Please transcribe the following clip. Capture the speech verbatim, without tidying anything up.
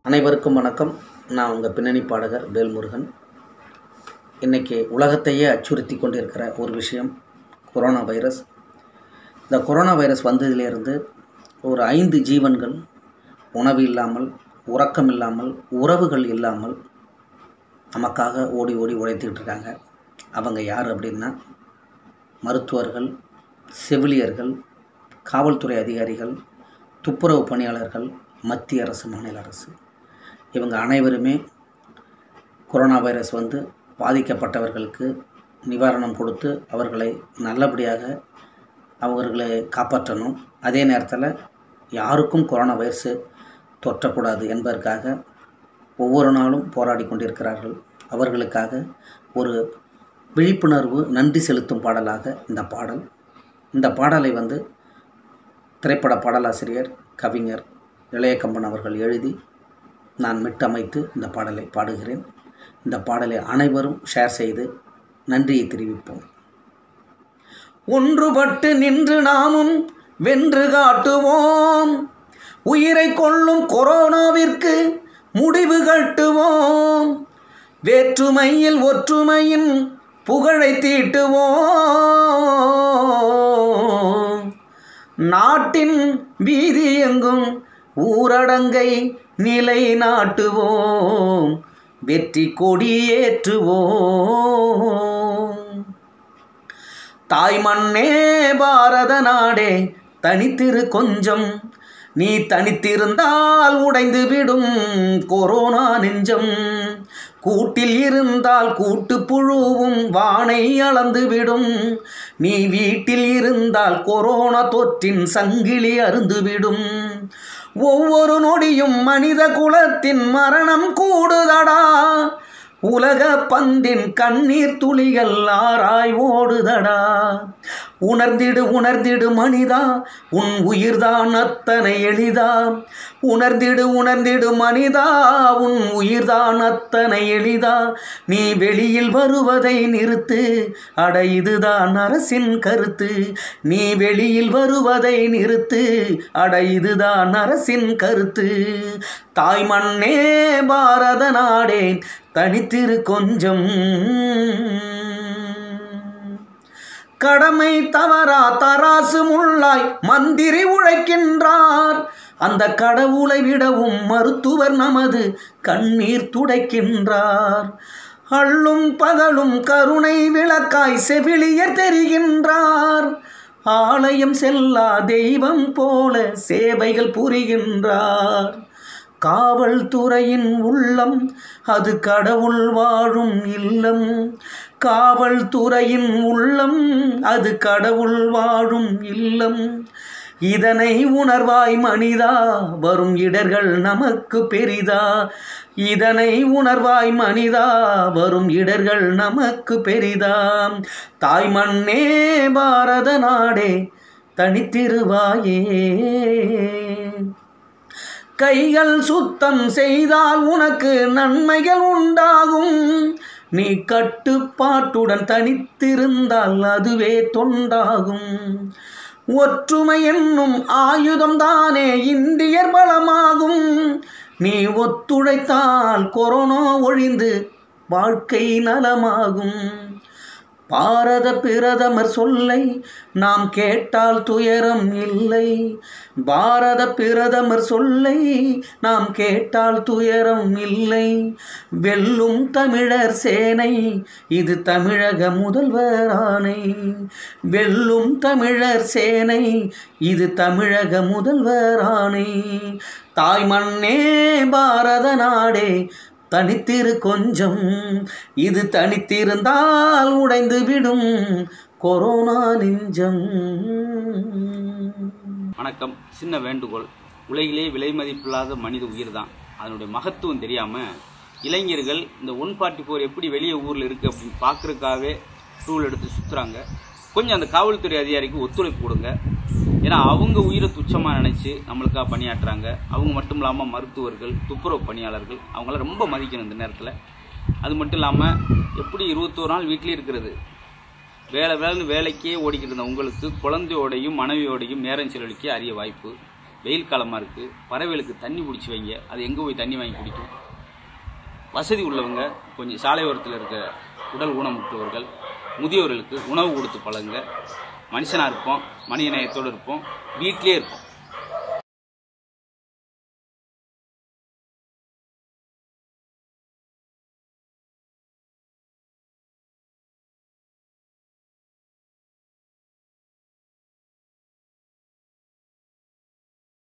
அனைவருக்கும் வணக்கம். நான் உங்கள் பின்னணி பாடகர் வேல்முருகன். இன்றைக்கி உலகத்தையே அச்சுறுத்தி கொண்டிருக்கிற ஒரு விஷயம் கொரோனா வைரஸ். இந்த கொரோனா வைரஸ் வந்ததிலிருந்து ஒரு ஐந்து ஜீவன்கள் உணவு இல்லாமல், உறக்கம் இல்லாமல், உறவுகள் இல்லாமல் நமக்காக ஓடி ஓடி உழைத்துக்கிட்டு இருக்காங்க. அவங்க யார் அப்படின்னா மருத்துவர்கள், செவிலியர்கள், காவல்துறை அதிகாரிகள், துப்புரவு பணியாளர்கள், மத்திய அரசு, மாநில அரசு. இவங்க அனைவருமே கொரோனா வைரஸ் வந்து பாதிக்கப்பட்டவர்களுக்கு நிவாரணம் கொடுத்து அவர்களை நல்லபடியாக அவர்களை காப்பாற்றணும். அதே நேரத்தில் யாருக்கும் கொரோனா வைரஸ் தொற்றக்கூடாது என்பதற்காக ஒவ்வொரு நாளும் போராடி கொண்டிருக்கிறார்கள். அவர்களுக்காக ஒரு விழிப்புணர்வு நன்றி செலுத்தும் பாடலாக இந்த பாடல். இந்த பாடலை வந்து திரைப்பட பாடலாசிரியர் கவிஞர் இளையகம்பன் அவர்கள் எழுதி நான் மிட்டமைத்து இந்த பாடலை பாடுகிறேன். இந்த பாடலை அனைவரும் ஷேர் செய்து நன்றியை தெரிவிப்போம். ஒன்றுபட்டு நின்று நாமும் வென்று காட்டுவோம். உயிரை கொள்ளும் கொரோனாவிற்கு முடிவு கட்டுவோம். வேற்றுமையில் ஒற்றுமையின் புகழை தீட்டுவோம். நாட்டின் வீதி எங்கும் ஊரடங்கை நிலை நாட்டுவோம். வெற்றி கொடியேற்றுவோம். தாய் மண்ணே பாரத நாடே தனித்திரு கொஞ்சம். நீ தனித்திருந்தால் உடைந்து விடும் கொரோனா நெஞ்சம். கூட்டில் இருந்தால் கூட்டு புழுவும் வானை அளந்துவிடும். நீ வீட்டில் இருந்தால் கொரோனா தொற்றின் சங்கிலி அருந்துவிடும். ஒவ்வொரு நொடியும் மனித குலத்தின் மரணம் கூடுதடா. உலக பந்தின் கண்ணீர் துளிகள் ஆராய் ஓடுதடா. உணர்ந்திடு உணர்ந்திடு மனிதா, உன் உயிர்தான் அத்தனை எளிதா. உணர்ந்திடு உணர்ந்திடு மனிதா, உன் உயிர்தான் அத்தனை எளிதா. நீ வெளியில் வருவதை நிறுத்து, அட இதுதான் அரசின் கருத்து. நீ வெளியில் வருவதை நிறுத்து, அட இதுதான் அரசின் கருத்து. தாய் மண்ணே பாரத நாடே தனித்திரு கொஞ்சம். கடமை தவறா தராசு முள்ளாய் மந்திரி உழைக்கின்றார். அந்த கடவுளை விடவும் மருத்துவர் நமது கண்ணீர் துடைக்கின்றார். அள்ளும் பகலும் கருணை விளக்காய் செவிலியர் தெரிகின்றார். ஆலயம் செல்லா தெய்வம் போல சேவைகள் புரிகின்றார். காவல்துறையின் உள்ளம் அது கடவுள் வாழும் இல்லம். காவல்துறையின் உள்ளம் அது கடவுள் வாழும் இல்லம். இதனை உணர்வாய் மனிதா, வரும் இடர்கள் நமக்கு பெரிதா. இதனை உணர்வாய் மனிதா, வரும் இடர்கள் நமக்கு பெரிதா. தாய் மண்ணே பாரத நாடே தனித்திருவாயே. கைகள் சுத்தம் செய்தால் உனக்கு நன்மைகள் உண்டாகும். நீ கட்டுப்பாட்டுடன் தனித்திருந்தால் அதுவே தொண்டாகும். ஒற்றுமை என்னும் ஆயுதம் தானே இந்தியர் பலமாகும். நீ ஒத்துழைத்தால் கொரோனா ஒழிந்து வாழ்க்கை நலமாகும். பாரத பிரதமர் சொல்லை நாம் கேட்டால் துயரம் இல்லை. பாரத பிரதமர் சொல்லை நாம் கேட்டால் துயரம் இல்லை. வெல்லும் தமிழர் சேனை இது தமிழக முதல்வர் ஆணை. வெல்லும் தமிழர் சேனை இது தமிழக முதல்வர் ஆணை. தாய் மண்ணே பாரத நாடே தனித்திரு கொஞ்சம். இது தனித்திருந்தால் உடைந்து விடும் கொரோனா நெஞ்சம். வணக்கம். சின்ன வேண்டுகோள். உலகிலே விலை மதிப்பில்லாத மனித உயிர் தான். அதனுடைய மகத்துவம் தெரியாமல் இளைஞர்கள் இந்த ஒன் ஃபார்ட்டி ஃபோர் எப்படி வெளியே ஊரில் இருக்குது அப்படின்னு பார்க்குறதுக்காகவே டூல் எடுத்து சுற்றுறாங்க. கொஞ்சம் அந்த காவல்துறை அதிகாரிக்கு ஒத்துழைப்பு கொடுங்க. ஏன்னா அவங்க உயிரை துச்சமாக நினச்சி நம்மளுக்காக பணியாற்றுறாங்க. அவங்க மட்டும் இல்லாமல் மருத்துவர்கள், துப்புரவு பணியாளர்கள் அவங்களாம் ரொம்ப மதிக்கணும் இந்த நேரத்தில். அது மட்டும் இல்லாமல் எப்படி இருபத்தோரு நாள் வீட்டிலே இருக்கிறது, வேலை வேலைன்னு வேலைக்கே ஓடிக்கிட்டு இருந்த உங்களுக்கு குழந்தையோடையும் மனைவியோடையும் நேரம் செலவழிக்க அரிய வாய்ப்பு. வெயில் காலமாக இருக்குது, பறவைகளுக்கு தண்ணி பிடிச்சி வைங்க. அது எங்கே போய் தண்ணி வாங்கி குடிக்கும்? வசதி உள்ளவங்க கொஞ்சம் சாலையோரத்தில் இருக்க உடல் ஊனமுற்றவர்கள், முதியோர்களுக்கு உணவு கொடுத்து பழகுங்க. மனுஷனாக இருப்போம், மனித நேயத்தோடு இருப்போம், வீட்டிலே இருப்போம்.